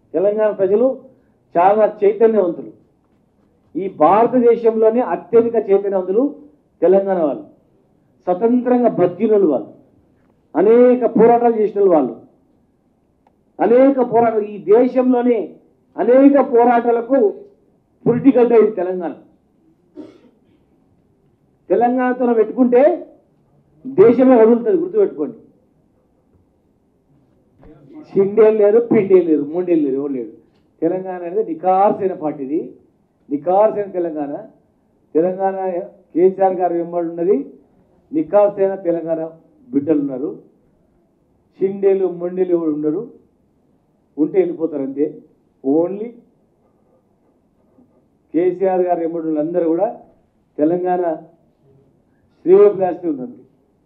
తెలంగాణ ప్రజలు చాలా చైతన్యవంతులు. ఈ భారతదేశంలోనే అత్యధిక చైతన్యవంతులు తెలంగాణ వాళ్ళు. స్వతంత్రంగా బతికిన వాళ్ళు, అనేక పోరాటాలు చేసిన వాళ్ళు, అనేక పోరాటాలు, ఈ దేశంలోనే అనేక పోరాటాలకు పొలిటికల్ ఇది తెలంగాణ. తెలంగాణతో పెట్టుకుంటే దేశమే వదులుతుంది, గుర్తుపెట్టుకోండి. షిండేలు లేరు, పిండేలు లేరు, మూడేళ్ళు లేరు, ఎవరు లేరు. తెలంగాణ అనేది నికార్సైన పార్టీది, నికార్సైన తెలంగాణ. తెలంగాణ కేసీఆర్ గారు వెంబడి ఉన్నది, నికార్సైన తెలంగాణ బిడ్డలు ఉన్నారు. షిండేలు మొండేలు ఎవరు ఉండరు, ఉంటే వెళ్ళిపోతారు అంతే. ఓన్లీ కేసీఆర్ గారు వెంబడి అందరూ కూడా తెలంగాణ శ్రేయోభిలాషి ఉన్నారు.